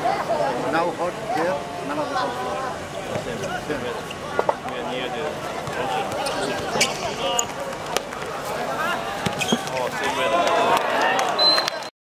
Now hot there, none of the hot. Same weather. We are near the ocean. Oh, same weather.